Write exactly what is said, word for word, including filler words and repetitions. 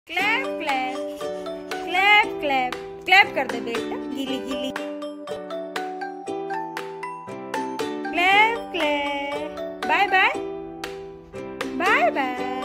Clap clap clap clap clap कर दे बेटा, गीली गीली। Clap clap. Bye bye bye bye.